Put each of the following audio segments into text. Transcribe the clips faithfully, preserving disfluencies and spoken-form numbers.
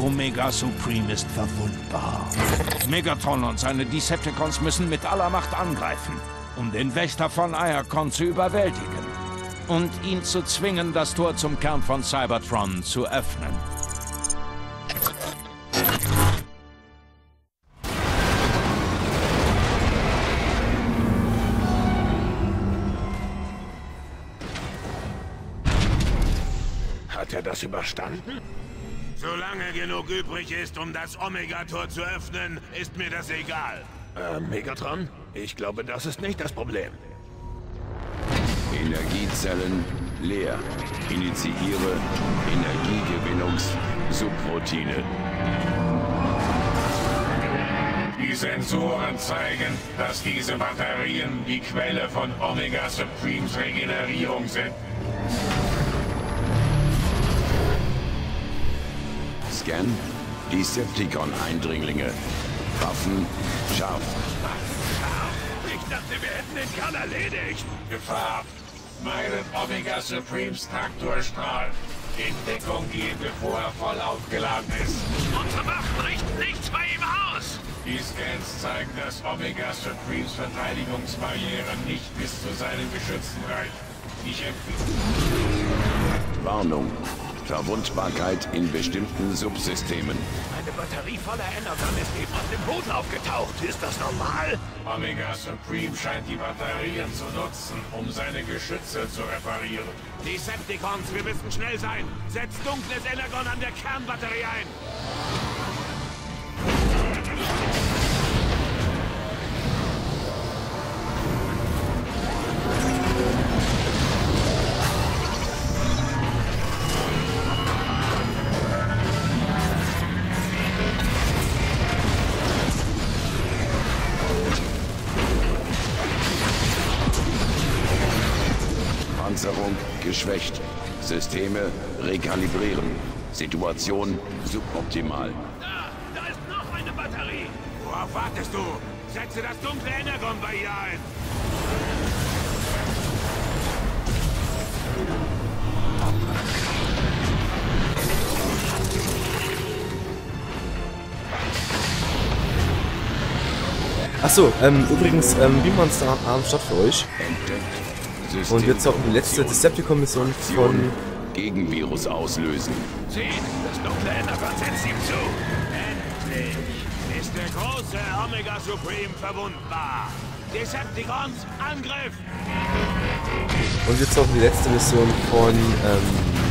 Omega Supreme ist verwundbar. Megatron und seine Decepticons müssen mit aller Macht angreifen, um den Wächter von Iacon zu überwältigen und ihn zu zwingen, das Tor zum Kern von Cybertron zu öffnen. Hat er das überstanden? Solange genug übrig ist, um das Omega-Tor zu öffnen, ist mir das egal. Äh, Megatron? Ich glaube, das ist nicht das Problem. Energiezellen leer. Initiiere Energiegewinnungs-Subroutine. Die Sensoren zeigen, dass diese Batterien die Quelle von Omega Supremes Regenerierung sind. Scan. Decepticon-Eindringlinge. Waffen scharf. Ich dachte, wir hätten den Kerl erledigt. Gefahr. Meinen Omega Supremes Traktorstrahl. In Deckung gehen, bevor er voll aufgeladen ist. Unsere Waffen richten nichts bei ihm aus. Die Scans zeigen, dass Omega Supremes Verteidigungsbarriere nicht bis zu seinen Geschützen reicht. Ich empfehle. Warnung. Verwundbarkeit in bestimmten Subsystemen. Eine Batterie voller Energon ist eben auf dem Boden aufgetaucht. Ist das normal? Omega Supreme scheint die Batterien zu nutzen, um seine Geschütze zu reparieren. Decepticons, wir müssen schnell sein. Setzt dunkles Energon an der Kernbatterie ein. Panzerung geschwächt. Systeme rekalibrieren. Situation suboptimal. Da, da ist noch eine Batterie. Worauf wartest du? Setze das dunkle Energon bei ihr ein. Achso, ähm, übrigens, ähm, Beamonster am Start für euch. Entdeckt. Und jetzt auch die letzte Decepticon-Mission von... Gegenvirus auslösen. Seht, das dunkle Energon setzt ihm zu. Endlich ist der große Omega Supreme verwundbar. Decepticons, Angriff! Und jetzt auch die letzte Mission von, ähm...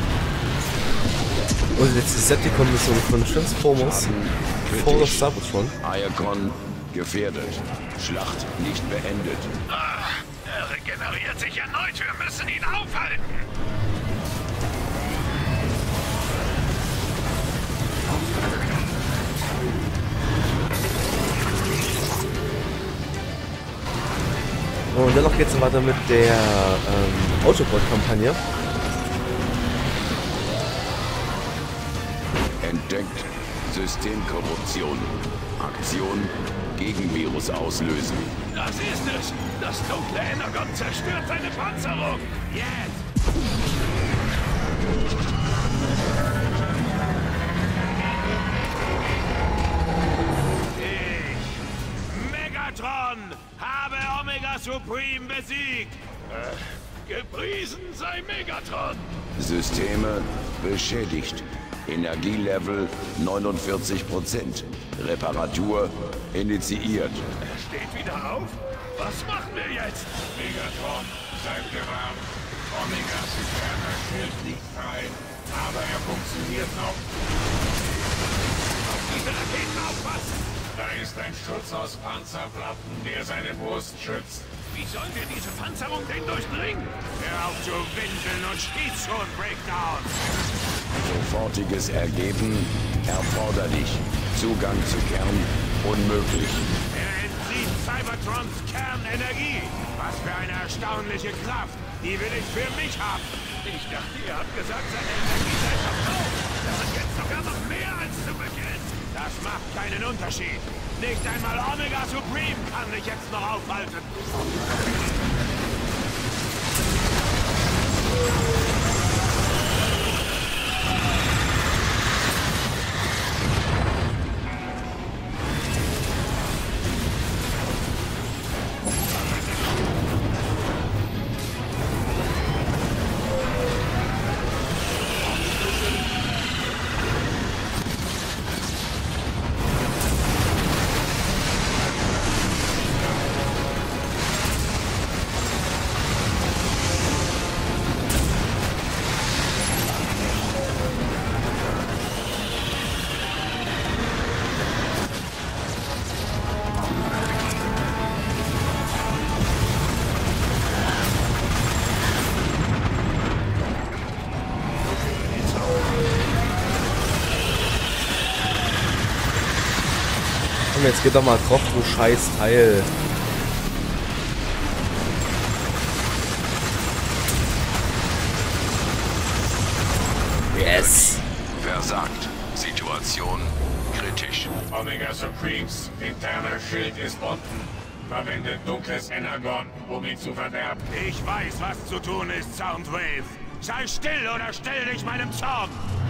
Und die letzte Decepticon-Mission von Transformers vor Cybertron. Iacon gefährdet. Schlacht nicht beendet. Ah, er regeneriert sich erneut. Wir müssen ihn aufhalten. Und dennoch geht es weiter mit der ähm, Autobot-Kampagne. Entdeckt. Systemkorruption. Aktion Gegenvirus auslösen. Das ist es. Das dunkle Energon zerstört seine Panzerung. Jetzt! Ich, Megatron, habe Omega Supreme besiegt. Äh, gepriesen sei Megatron. Systeme beschädigt. Energielevel neunundvierzig Prozent. Reparatur initiiert. Er steht wieder auf? Was machen wir jetzt? Megatron, seid gewarnt. Omega Supreme Schild liegt frei, aber er funktioniert noch. Auf diese Raketen aufpassen! Da ist ein Schutz aus Panzerplatten, der seine Brust schützt. Wie sollen wir diese Panzerung denn durchdringen? Hör auf zu winseln und schieß schon, Breakdown! Sofortiges Ergeben erforderlich. Zugang zu Kern unmöglich. Er entzieht Cybertrons Kernenergie. Was für eine erstaunliche Kraft. Die will ich für mich haben. Ich dachte, ihr habt gesagt, seine Energie sei verbraucht. Das ist jetzt sogar noch mehr als zu Beginn. Das macht keinen Unterschied. Nicht einmal Omega Supreme kann mich jetzt noch aufhalten. komm, jetzt geht doch mal drauf, du scheiß Teil. Yes! Versagt. Situation kritisch. Omega Supremes interner Schild ist unten. Verwendet dunkles Energon, um ihn zu verderben. Ich weiß, was zu tun ist, Soundwave. Sei still oder stell dich meinem Zorn.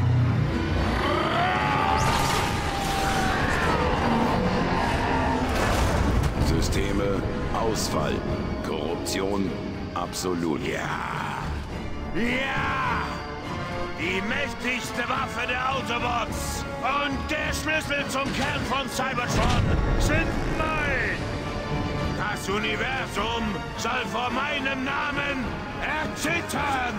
Systeme Ausfall. Korruption absolut. Ja! Ja! Die mächtigste Waffe der Autobots und der Schlüssel zum Kern von Cybertron sind mein! Das Universum soll vor meinem Namen erzittern!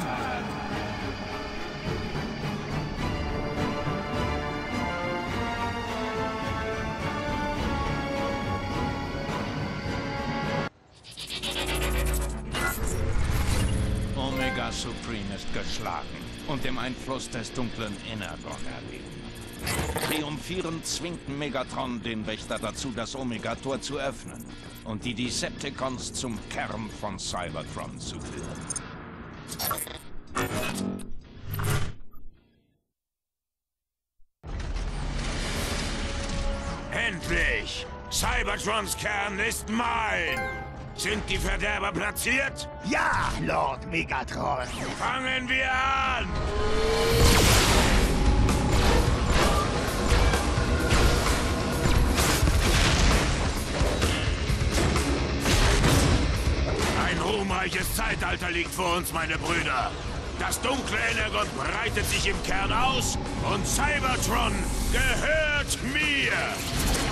Omega Supreme ist geschlagen und dem Einfluss des dunklen Energon erlegen. Triumphierend zwingt Megatron den Wächter dazu, das Omega-Tor zu öffnen und die Decepticons zum Kern von Cybertron zu führen. Endlich! Cybertrons Kern ist mein! Sind die Verderber platziert? Ja, Lord Megatron. Fangen wir an! Ein ruhmreiches Zeitalter liegt vor uns, meine Brüder. Das dunkle Energon breitet sich im Kern aus und Cybertron gehört mir!